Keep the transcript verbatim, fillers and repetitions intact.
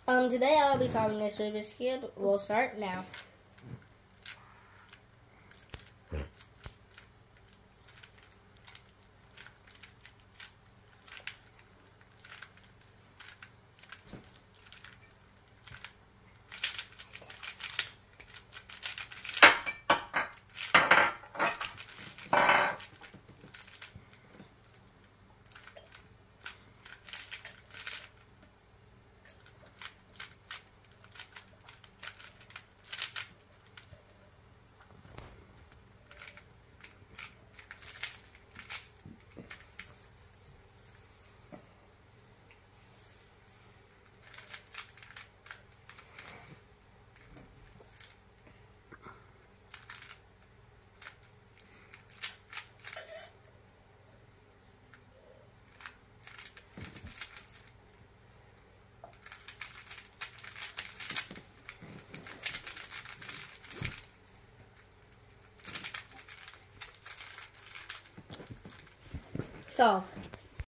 Um, today I'll be solving this Rubik's Cube. We'll start now. Solved.